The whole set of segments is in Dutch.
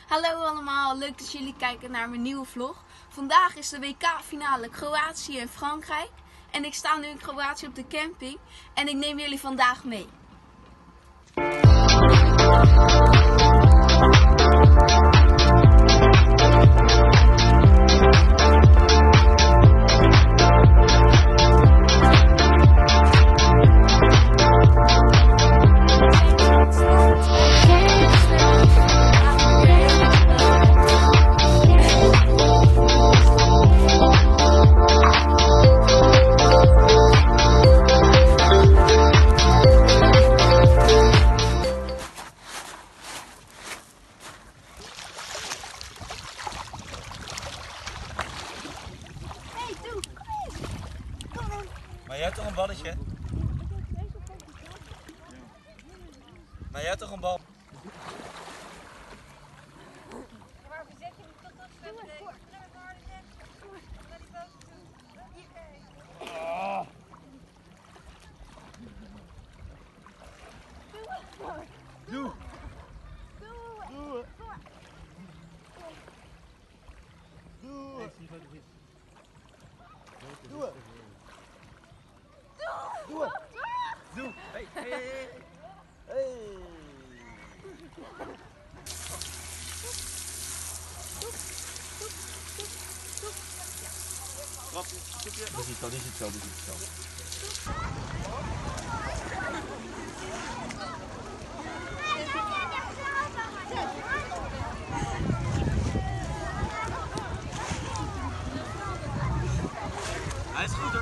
Hallo allemaal, leuk dat jullie kijken naar mijn nieuwe vlog. Vandaag is de WK-finale Kroatië en Frankrijk. En ik sta nu in Kroatië op de camping en ik neem jullie vandaag mee. Maar jij hebt toch een balletje? Maar jij hebt toch een bal? Maar zet je hem toch dat zwemmen? Naar die boot toe. Doe! Doe! Doe! Doe! Doe! Hey, hey, hey! Hey! Trapje, stukje. Die ziet het zo, die ziet het zo. Hij is goed hoor.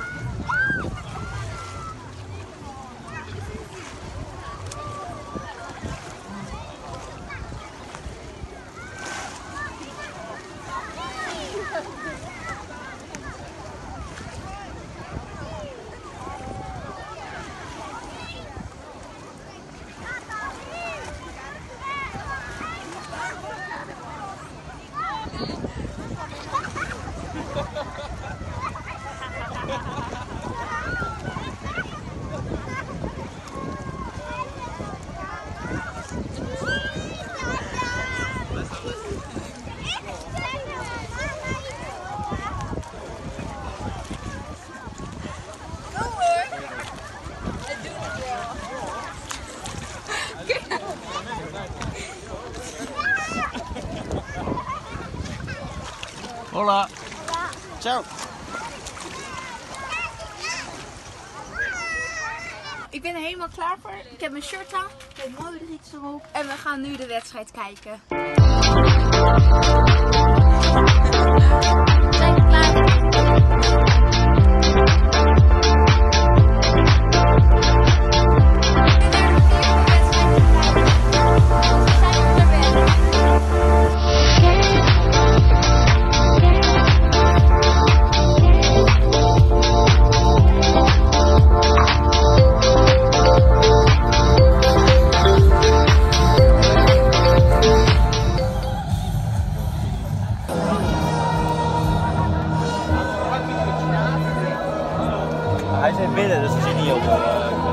Hola. Ciao. Ik ben er helemaal klaar voor. Ik heb mijn shirt aan, met Modric erop en we gaan nu de wedstrijd kijken. Zijn we klaar? Hij is in binnen, dus dat zit niet heel veel.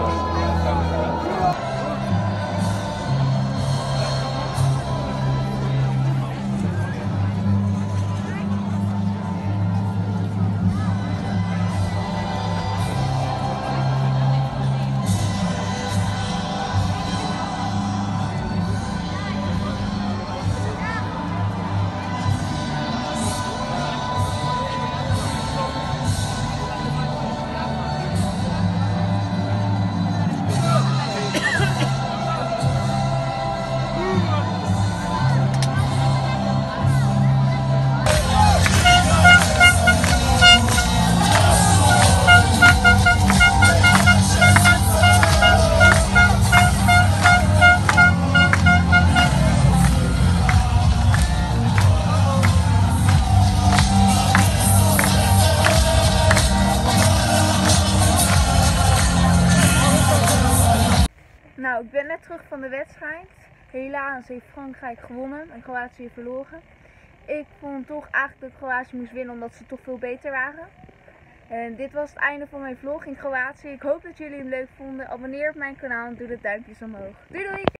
Nou, ik ben net terug van de wedstrijd. Helaas heeft Frankrijk gewonnen en Kroatië verloren. Ik vond toch eigenlijk dat Kroatië moest winnen omdat ze toch veel beter waren. En dit was het einde van mijn vlog in Kroatië. Ik hoop dat jullie hem leuk vonden. Abonneer op mijn kanaal en doe de duimpjes omhoog. Doei doei!